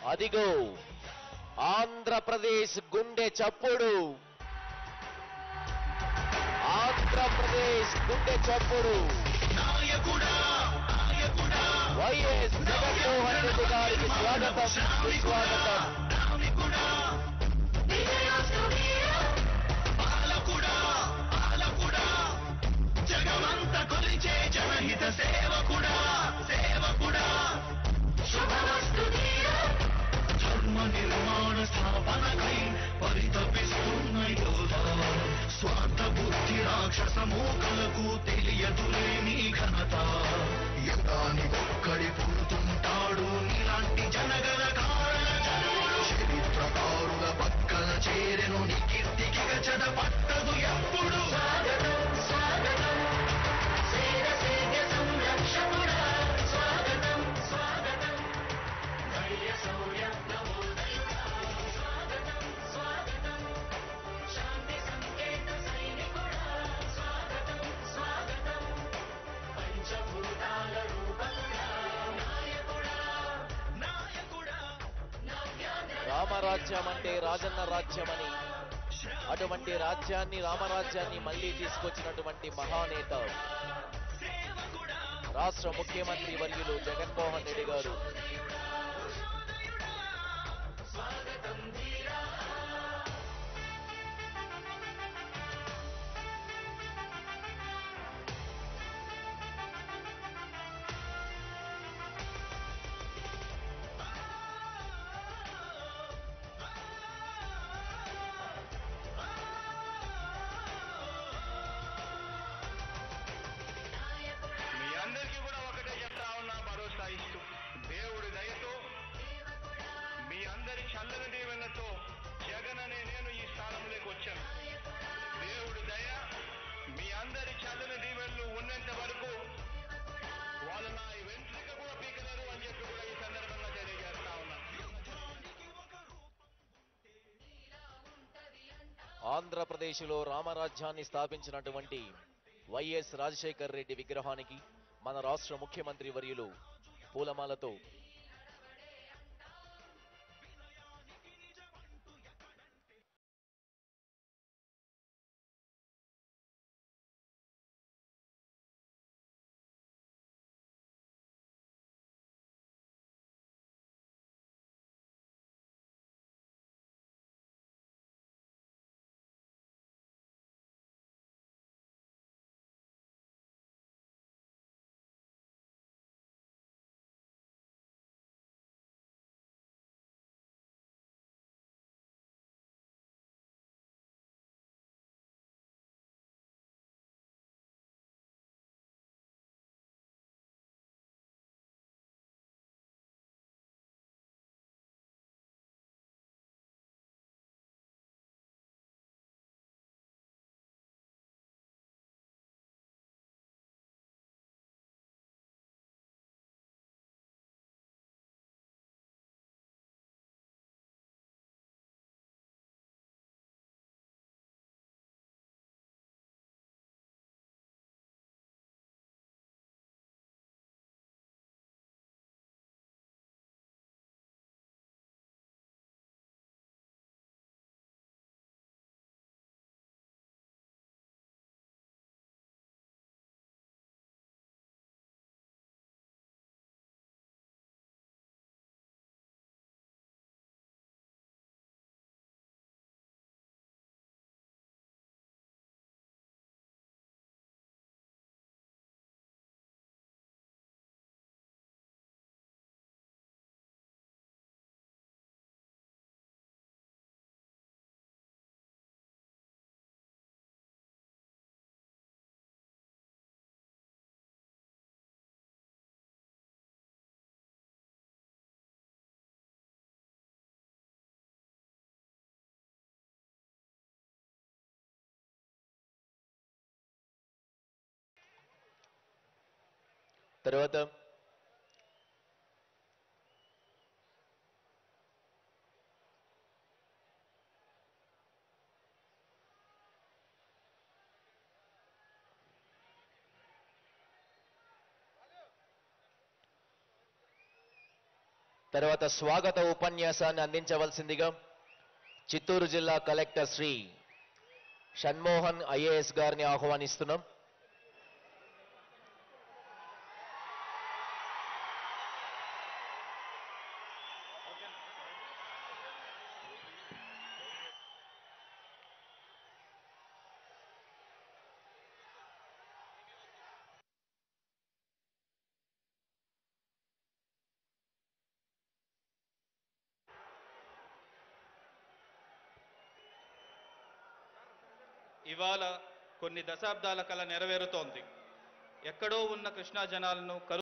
అదిగో ఆంధ్రప్రదేశ్ గుండె చప్పుడు, ఆంధ్రప్రదేశ్ గుండె చప్పుడు వైఎస్ జగన్మోహన్ రెడ్డి గారికి స్వాగతం, సుస్వాగతం. జనహిత సేవకుడా సేవకుడా ధర్మ నిర్మాణ స్థాపనకై పరితపిస్తున్న యోధ స్వార్థ బుద్ధి రాక్షస మూకలకు తెలియదులే నీ ఘనత. యుగానికొక్కడి పుడుతుంటాడు నీలాంటి జనగణ కారణ జనులు. చరిత్రకారుల పక్కన చేరెను నీ కీర్తికి గచద పట్టదు ఎప్పుడు. రామరాజ్యం అంటే రాజన్న రాజ్యమని, అటువంటి రాజ్యాన్ని రామరాజ్యాన్ని మళ్లీ తీసుకొచ్చినటువంటి మహానేత రాష్ట్ర ముఖ్యమంత్రి వర్యులు జగన్మోహన్ రెడ్డి గారు. దేవుడి దయతో మీ అందరి చల్లని దీవెనతో జగన్ అనే నేను ఈ స్థానంలోకి వచ్చాను. దేవుడి దయ మీ అందరి చల్లని దీవెనలు ఉన్నంత వరకు వాళ్ళు నా వెంట్రుక కూడా పీకలేరు అని చెప్పి కూడా ఈ సందర్భంగా తెలియజేస్తా ఉన్నాను. ఆంధ్రప్రదేశ్లో రామరాజ్యాన్ని స్థాపించినటువంటి వైఎస్ రాజశేఖర్ రెడ్డి విగ్రహానికి మన రాష్ట్ర ముఖ్యమంత్రి వర్యులు పూలమాలతో తర్వాత తర్వాత స్వాగత ఉపన్యాసాన్ని అందించవలసిందిగా చిత్తూరు జిల్లా కలెక్టర్ శ్రీ షణ్మోహన్ ఐఏఎస్ గారిని ఆహ్వానిస్తున్నాం. ఇవాళ కొన్ని దశాబ్దాల కల నెరవేరుతోంది. ఎక్కడో ఉన్న కృష్ణా జనాలను